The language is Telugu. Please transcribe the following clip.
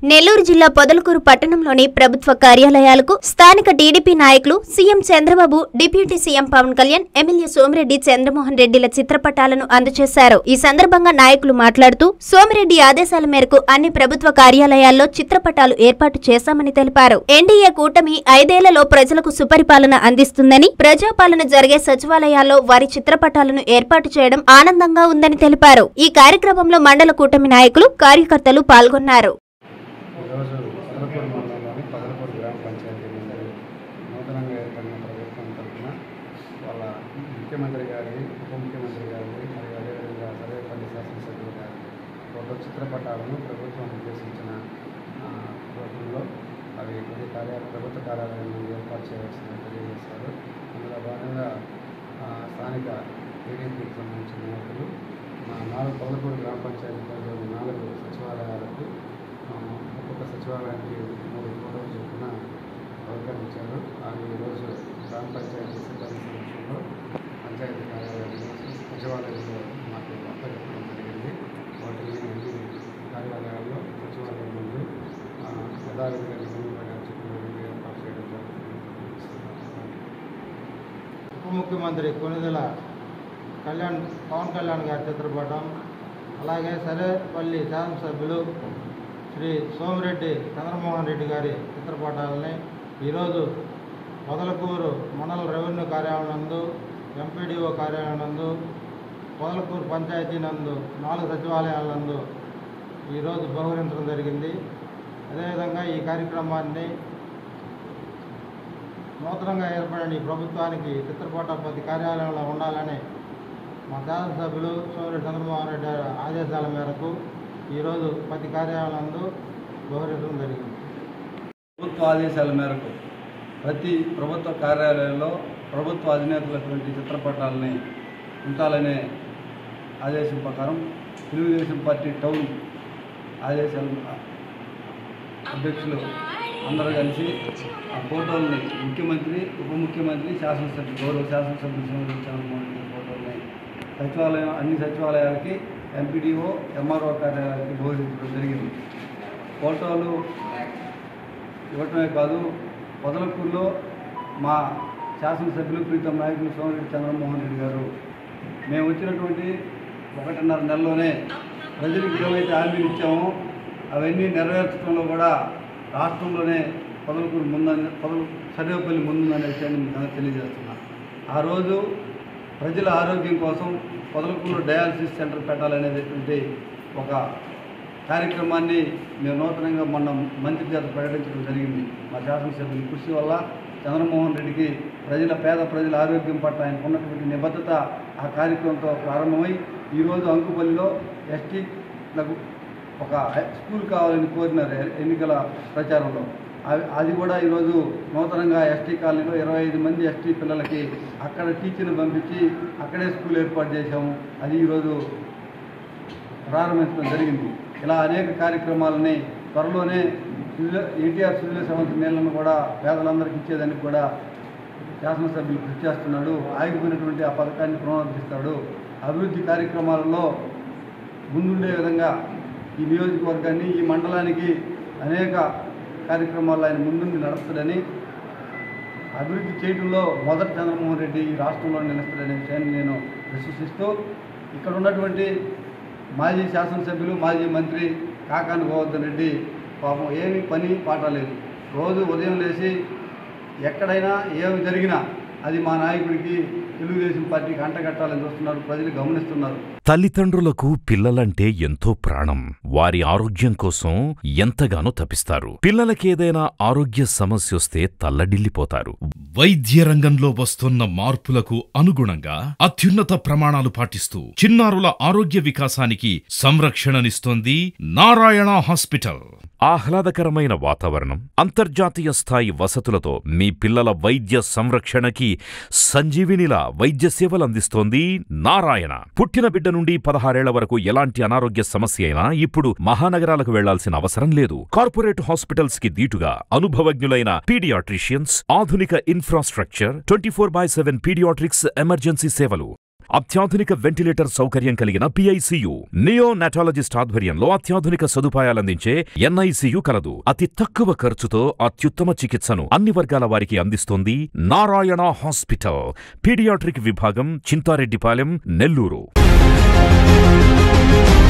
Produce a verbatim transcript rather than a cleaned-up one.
నెల్లూరు జిల్లా పొదలకూరు పట్టణంలోని ప్రభుత్వ కార్యాలయాలకు స్థానిక టీడీపీ నాయకులు CM Chandrababu, deputy CM Pawan Kalyan, MLA Somireddy Chandramohan రెడ్డిల చిత్రపటాలను అందజేశారు. ఈ సందర్భంగా నాయకులు మాట్లాడుతూ సోమిరెడ్డి ఆదేశాల మేరకు అన్ని ప్రభుత్వ కార్యాలయాల్లో చిత్రపటాలు ఏర్పాటు చేశామని తెలిపారు. ఎన్డీఏ కూటమి ఐదేళ్లలో ప్రజలకు సుపరిపాలన అందిస్తుందని, ప్రజాపాలన జరిగే సచివాలయాల్లో వారి చిత్రపటాలను ఏర్పాటు చేయడం ఆనందంగా ఉందని తెలిపారు. ఈ కార్యక్రమంలో మండల కూటమి నాయకులు, కార్యకర్తలు పాల్గొన్నారు. ఈరోజు పొదలకూరు మండలంలోని పొదలకూరు గ్రామ పంచాయతీ నుండి నూతనంగా ఏర్పడిన ప్రభుత్వం తరఫున వాళ్ళ ముఖ్యమంత్రి గారి, ఉప ముఖ్యమంత్రి గారి మరియు అదేవిధంగా సర్వేపల్లి శాసనసభ్యుల గారి ఫోటో చిత్రపటాలను ప్రభుత్వం ఉద్దేశించిన రోజుల్లో అవి కొన్ని కార్యాలయ ప్రభుత్వ కార్యాలయం నుండి ఏర్పాటు చేయవలసిందని తెలియజేశారు. అందులో భాగంగా స్థానిక టీడీపీకి సంబంధించిన నాయకులు నాలుగు పొదలకూరు గ్రామ పంచాయతీ పరిధిలోని నాలుగు సచివాలయాలకు ఒక్కొక్క సచివాలయానికి మూడు ఫోటోలు చొప్పున బహుకరించారు. అవి ఈరోజు గ్రామ పంచాయతీ సిబ్బంది సమక్షంలో పంచాయతీ కార్యాలయంలో సచివాలయంలో మాకు అప్పచెప్పడం జరిగింది. వాటిని అన్ని కార్యాలయాల్లో సచివాలయం ముందు యథావిధిగా నిర్వహించడం చెప్పిన ఏర్పాటు చేయడం జరుగుతుంది. ఉప ముఖ్యమంత్రి కొనిదెల కళ్యాణ్ పవన్ కళ్యాణ్ గారి చిత్రపటం, అలాగే సరేపల్లి శాసనసభ్యులు శ్రీ సోమిరెడ్డి చంద్రమోహన్ రెడ్డి గారి చిత్రపటాలని ఈరోజు పొదలకూరు మండల రెవెన్యూ కార్యాలయం నందు, ఎంపీడీఓ కార్యాలయం నందు, పొదలకూరు పంచాయతీ నందు నాలుగు సచివాలయాల నందు ఈరోజు బహుకరించడం జరిగింది. అదేవిధంగా ఈ కార్యక్రమాన్ని నూతనంగా ఏర్పడిన ఈ ప్రభుత్వానికి చిత్రపటం ప్రతి కార్యాలయంలో ఉండాలని మా శాసనసభ్యులు సోమిరెడ్డి చంద్రమోహన్ రెడ్డి ఆదేశాల మేరకు ఈరోజు ప్రతి కార్యాలయంలో బహుకరించడం జరిగింది. ప్రభుత్వ ఆదేశాల మేరకు ప్రతి ప్రభుత్వ కార్యాలయంలో ప్రభుత్వ అధినేతలటువంటి చిత్రపటాలని ఉంచాలనే ఆదేశం ప్రకారం తెలుగుదేశం పార్టీ టౌన్ ఆదేశాల అధ్యక్షులు అందరూ కలిసి ఆ ఫోటోల్ని ముఖ్యమంత్రి, ఉప ముఖ్యమంత్రి, శాసనసభ్యులు, గౌరవ శాసనసభ్యులు సోమిరెడ్డి చంద్రమోహన్ రెడ్డి ఫోటోల్ని సచివాలయం అన్ని సచివాలయాలకి, ఎంపీడీఓ, ఎంఆర్ఓ కార్యాలయాలకి బహుకరించడం జరిగింది. ఫోటోలు ఇవ్వటమే కాదు, పొదలకూరులో మా శాసనసభ్యులు ప్రీతం నాయకులు సోమిరెడ్డి చంద్రమోహన్ రెడ్డి గారు మేము వచ్చినటువంటి ఒకటిన్నర నెలలోనే ప్రజలకు ఏవైతే హామీలు ఇచ్చామో అవన్నీ నెరవేర్చడంలో కూడా రాష్ట్రంలోనే పొదలకూరు ముందని పొదల సర్వేపల్లి ముందుందనే విషయాన్ని మీకు తెలియజేస్తున్నా. ఆ రోజు ప్రజల ఆరోగ్యం కోసం పొదలకూరులో డయాలసిస్ సెంటర్ పెట్టాలనేటువంటి ఒక కార్యక్రమాన్ని మేము నూతనంగా మొన్న మంత్రి చేత ప్రకటించడం జరిగింది. మా శాసనసభ్యుల కృషి వల్ల చంద్రమోహన్ రెడ్డికి ప్రజల పేద ప్రజల ఆరోగ్యం పట్ల ఆయనకు ఉన్నటువంటి నిబద్ధత ఆ కార్యక్రమంతో ప్రారంభమై ఈరోజు అంకుపల్లిలో ఎస్టీలకు ఒక స్కూల్ కావాలని కోరినారు ఎన్నికల ప్రచారంలో. అది కూడా ఈరోజు నూతనంగా ఎస్టీ కాలనీలో ఇరవై ఐదు మంది ఎస్టీ పిల్లలకి అక్కడ టీచర్ని పంపించి అక్కడే స్కూల్ ఏర్పాటు చేశాము. అది ఈరోజు ప్రారంభించడం జరిగింది. ఇలా అనేక కార్యక్రమాలని త్వరలోనే ఎన్టీఆర్ సుజల సవంతి నీళ్లను కూడా పేదలందరికీ ఇచ్చేదానికి కూడా శాసనసభ్యులు కృషి చేస్తున్నాడు. ఆగిపోయినటువంటి ఆ పథకాన్ని పునరుద్ధరిస్తాడు. అభివృద్ధి కార్యక్రమాలలో ముందుండే విధంగా ఈ నియోజకవర్గాన్ని, ఈ మండలానికి అనేక కార్యక్రమాలు ఆయన ముందుండి నడుస్తాడని, అభివృద్ధి చేయడంలో మొదటి చంద్రమోహన్ రెడ్డి ఈ రాష్ట్రంలో నిలుస్తాడనే విషయాన్ని నేను విశ్వసిస్తూ ఇక్కడ ఉన్నటువంటి మాజీ శాసనసభ్యులు, మాజీ మంత్రి కాకాని గోవర్ధన్ రెడ్డి పాపం ఏమీ పని పాట లేదు. రోజు ఉదయం లేచి ఎక్కడైనా ఏమి జరిగినా అది మా నాయకుడికి, తెలుగుదేశం పార్టీకి అంటగట్టాలని చూస్తున్నారు. ప్రజలు గమనిస్తున్నారు. తల్లిదండ్రులకు పిల్లలంటే ఎంతో ప్రాణం. వారి ఆరోగ్యం కోసం ఎంతగానో తపిస్తారు. పిల్లలకేదైనా ఆరోగ్య సమస్యొస్తే తల్లడిల్లిపోతారు. వైద్య రంగంలో వస్తున్న మార్పులకు అనుగుణంగా అత్యున్నత ప్రమాణాలు పాటిస్తూ చిన్నారుల ఆరోగ్య వికాసానికి సంరక్షణనిస్తోంది నారాయణ హాస్పిటల్. ఆహ్లాదకరమైన వాతావరణం, అంతర్జాతీయ స్థాయి వసతులతో మీ పిల్లల వైద్య సంరక్షణకి సంజీవినిలా వైద్య సేవలందిస్తోంది నారాయణ. పుట్టిన బిడ్డ నుండి పదహారేళ్ల వరకు ఎలాంటి అనారోగ్య సమస్య అయినా ఇప్పుడు మహానగరాలకు వెళ్లాల్సిన అవసరం లేదు. కార్పొరేట్ హాస్పిటల్స్ కి దీటుగా అనుభవజ్ఞులైన పీడియాట్రిషియన్స్, ఆధునిక infrastructure, twenty four by seven paediatrics emergency సేవలు, అత్యాధునిక వెంటిలేటర్ సౌకర్యం కలిగిన పిఐసియు, నియోనాటాలజిస్ట్ ఆధ్వర్యంలో అత్యాధునిక సదుపాయాలందించే ఎన్ఐసియు కలదు. అతి తక్కువ ఖర్చుతో అత్యుత్తమ చికిత్సను అన్ని వర్గాల వారికి అందిస్తోంది నారాయణ హాస్పిటల్. పీడియాట్రిక్ విభాగం, చింతారెడ్డిపాలెం, నెల్లూరు.